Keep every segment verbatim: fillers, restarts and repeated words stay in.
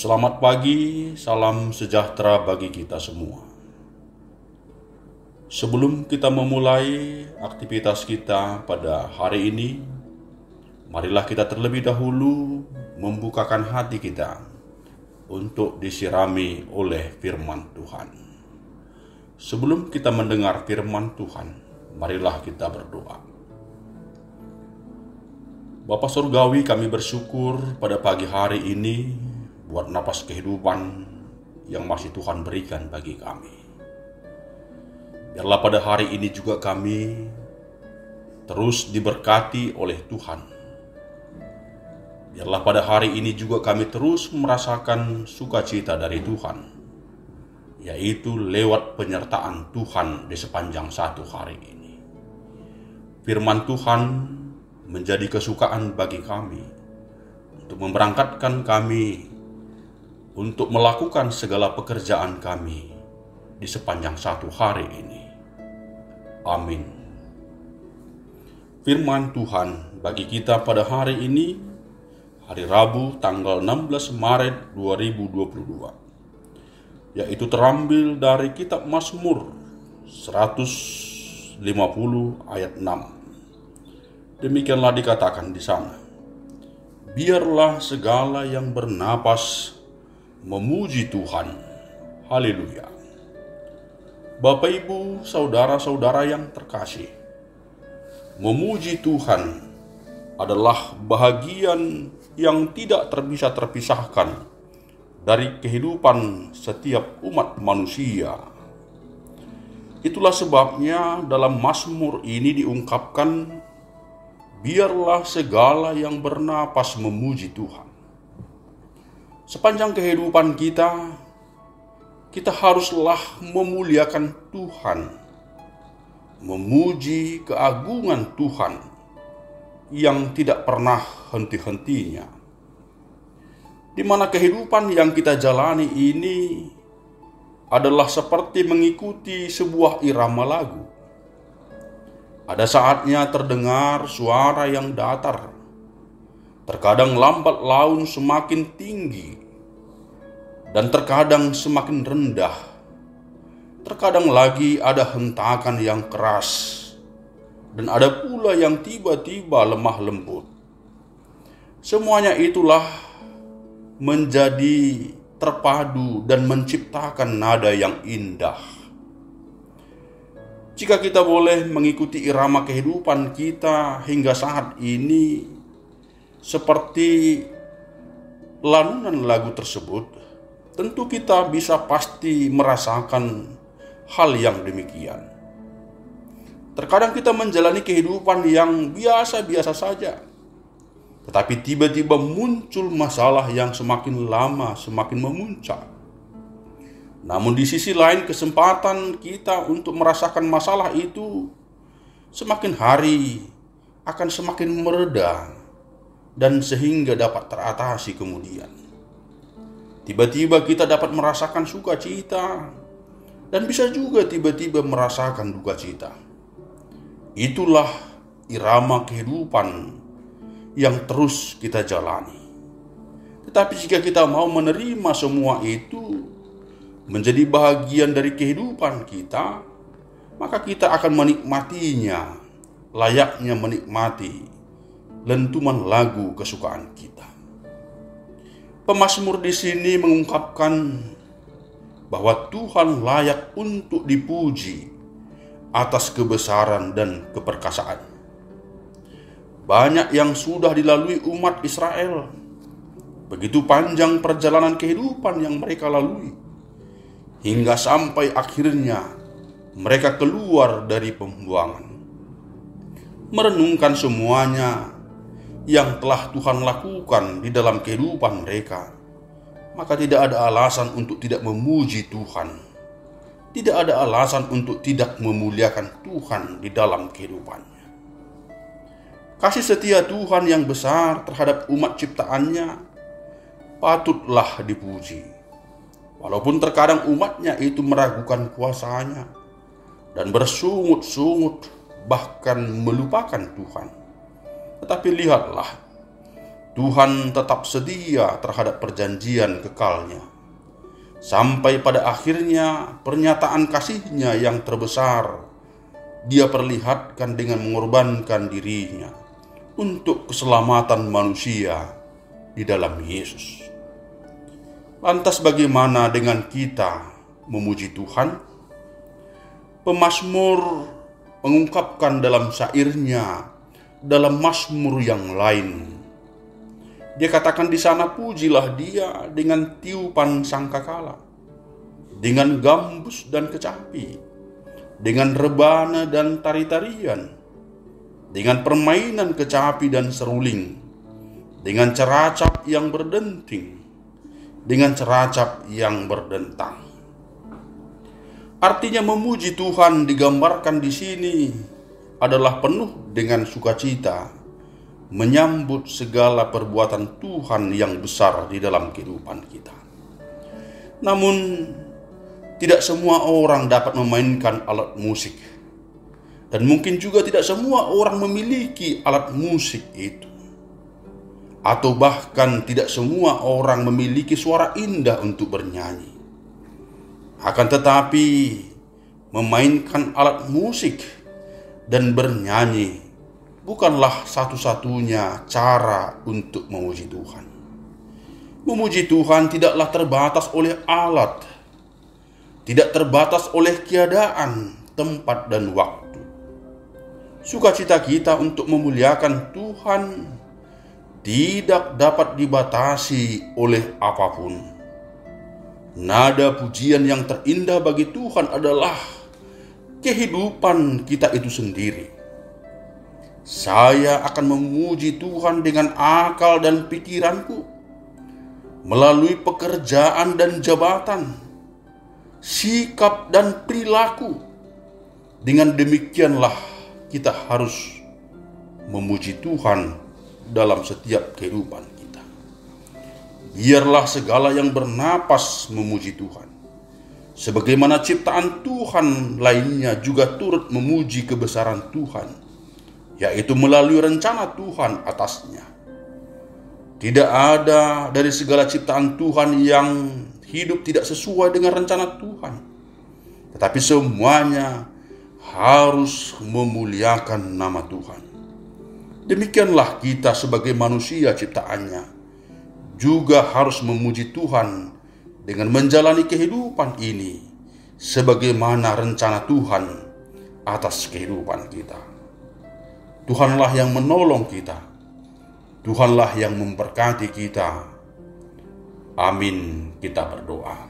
Selamat pagi, salam sejahtera bagi kita semua. Sebelum kita memulai aktivitas kita pada hari ini, marilah kita terlebih dahulu membukakan hati kita untuk disirami oleh firman Tuhan. Sebelum kita mendengar firman Tuhan, marilah kita berdoa. Bapa Surgawi, kami bersyukur pada pagi hari ini buat napas kehidupan yang masih Tuhan berikan bagi kami. Biarlah pada hari ini juga kami terus diberkati oleh Tuhan. Biarlah pada hari ini juga kami terus merasakan sukacita dari Tuhan, yaitu lewat penyertaan Tuhan di sepanjang satu hari ini. Firman Tuhan menjadi kesukaan bagi kami untuk memberangkatkan kami untuk melakukan segala pekerjaan kami di sepanjang satu hari ini. Amin. Firman Tuhan bagi kita pada hari ini, hari Rabu tanggal enam belas Maret dua ribu dua puluh dua, yaitu terambil dari kitab Mazmur seratus lima puluh ayat enam. Demikianlah dikatakan di sana, biarlah segala yang bernapas memuji Tuhan. Haleluya. Bapak, Ibu, saudara-saudara yang terkasih, memuji Tuhan adalah bahagian yang tidak terbisa terpisahkan dari kehidupan setiap umat manusia. Itulah sebabnya dalam Mazmur ini diungkapkan, biarlah segala yang bernapas memuji Tuhan. Sepanjang kehidupan kita, kita haruslah memuliakan Tuhan, memuji keagungan Tuhan yang tidak pernah henti-hentinya. Di mana kehidupan yang kita jalani ini adalah seperti mengikuti sebuah irama lagu. Ada saatnya terdengar suara yang datar, terkadang lambat laun semakin tinggi, dan terkadang semakin rendah. Terkadang lagi ada hentakan yang keras, dan ada pula yang tiba-tiba lemah lembut. Semuanya itulah menjadi terpadu dan menciptakan nada yang indah. Jika kita boleh mengikuti irama kehidupan kita hingga saat ini, seperti lanunan lagu tersebut, tentu kita bisa pasti merasakan hal yang demikian. Terkadang kita menjalani kehidupan yang biasa-biasa saja, tetapi tiba-tiba muncul masalah yang semakin lama semakin memuncak. Namun di sisi lain, kesempatan kita untuk merasakan masalah itu semakin hari akan semakin mereda, dan sehingga dapat teratasi kemudian. Tiba-tiba kita dapat merasakan sukacita, dan bisa juga tiba-tiba merasakan duka cita. Itulah irama kehidupan yang terus kita jalani. Tetapi jika kita mau menerima semua itu menjadi bagian dari kehidupan kita, maka kita akan menikmatinya layaknya menikmati lentuman lagu kesukaan kita. Pemazmur di sini mengungkapkan bahwa Tuhan layak untuk dipuji atas kebesaran dan keperkasaan. Banyak yang sudah dilalui umat Israel. Begitu panjang perjalanan kehidupan yang mereka lalui, hingga sampai akhirnya mereka keluar dari pembuangan. Merenungkan semuanya yang telah Tuhan lakukan di dalam kehidupan mereka, maka tidak ada alasan untuk tidak memuji Tuhan. Tidak ada alasan untuk tidak memuliakan Tuhan di dalam kehidupannya. Kasih setia Tuhan yang besar terhadap umat ciptaannya patutlah dipuji. Walaupun terkadang umatnya itu meragukan kuasanya dan bersungut-sungut bahkan melupakan Tuhan. Tetapi lihatlah, Tuhan tetap setia terhadap perjanjian kekalnya, sampai pada akhirnya pernyataan kasih-Nya yang terbesar Dia perlihatkan dengan mengorbankan dirinya untuk keselamatan manusia di dalam Yesus. Lantas bagaimana dengan kita memuji Tuhan? Pemazmur mengungkapkan dalam syairnya, dalam mazmur yang lain, dia katakan di sana, pujilah Dia dengan tiupan sangkakala, dengan gambus dan kecapi, dengan rebana dan tari-tarian, dengan permainan kecapi dan seruling, dengan ceracap yang berdenting, dengan ceracap yang berdentang. Artinya memuji Tuhan digambarkan di sini adalah penuh dengan sukacita, menyambut segala perbuatan Tuhan yang besar di dalam kehidupan kita. Namun, tidak semua orang dapat memainkan alat musik, dan mungkin juga tidak semua orang memiliki alat musik itu, atau bahkan tidak semua orang memiliki suara indah untuk bernyanyi. Akan tetapi, memainkan alat musik dan bernyanyi bukanlah satu-satunya cara untuk memuji Tuhan. Memuji Tuhan tidaklah terbatas oleh alat, tidak terbatas oleh keadaan, tempat, dan waktu. Sukacita kita untuk memuliakan Tuhan tidak dapat dibatasi oleh apapun. Nada pujian yang terindah bagi Tuhan adalah kehidupan kita itu sendiri. Saya akan memuji Tuhan dengan akal dan pikiranku, melalui pekerjaan dan jabatan, sikap dan perilaku. Dengan demikianlah kita harus memuji Tuhan dalam setiap kehidupan kita. Biarlah segala yang bernapas memuji Tuhan, sebagaimana ciptaan Tuhan lainnya juga turut memuji kebesaran Tuhan, yaitu melalui rencana Tuhan atasnya. Tidak ada dari segala ciptaan Tuhan yang hidup tidak sesuai dengan rencana Tuhan, tetapi semuanya harus memuliakan nama Tuhan. Demikianlah kita sebagai manusia ciptaannya juga harus memuji Tuhan dengan menjalani kehidupan ini sebagaimana rencana Tuhan atas kehidupan kita. Tuhanlah yang menolong kita, Tuhanlah yang memberkati kita. Amin, kita berdoa.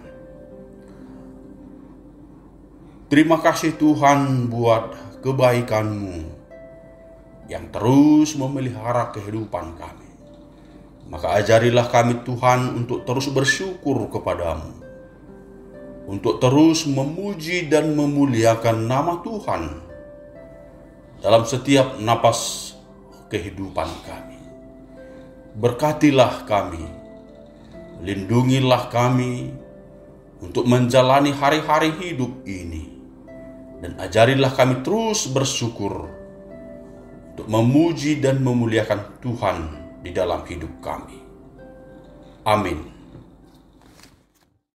Terima kasih Tuhan buat kebaikan-Mu yang terus memelihara kehidupan kami. Maka ajarilah kami Tuhan untuk terus bersyukur kepadamu, untuk terus memuji dan memuliakan nama Tuhan dalam setiap napas kehidupan kami. Berkatilah kami, lindungilah kami untuk menjalani hari-hari hidup ini, dan ajarilah kami terus bersyukur untuk memuji dan memuliakan Tuhan di dalam hidup kami. Amin.